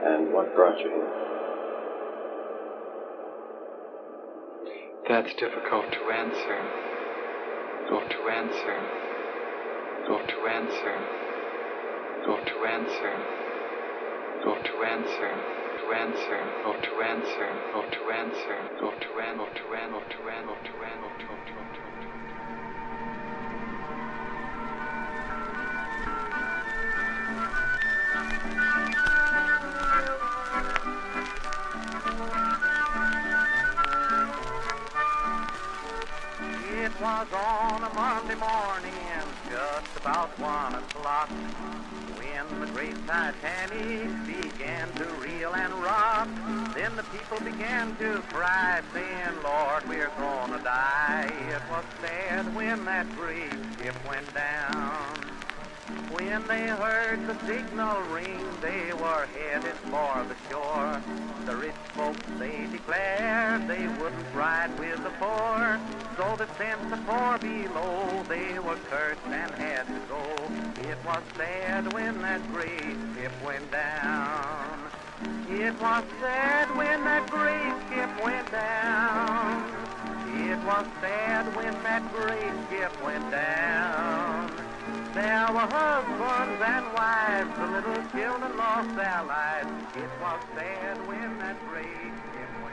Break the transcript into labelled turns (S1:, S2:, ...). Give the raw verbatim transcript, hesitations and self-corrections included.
S1: and what brought you here?
S2: That's difficult to answer. Go to answer. Go to answer. Go to answer. Go to answer. To answer. Go to answer. Go to answer. Go to an. Go to an. Go to an. Go to an. Go to an.
S3: It was on a Monday morning, just about one o'clock, when the great Titanic began to reel and rock. Then the people began to cry, saying, Lord, we're gonna die. It was sad when that great ship went down. When they heard the signal ring, they were headed for the shore. The rich folks, they declared they wouldn't ride with the poor. So they sent the poor below, they were cursed and had to go. It was sad when that great ship went down. It was sad when that great ship went down. It was sad when that great ship went down. There were husbands and wives, the little children lost their lives. It was sad when that great ship went down.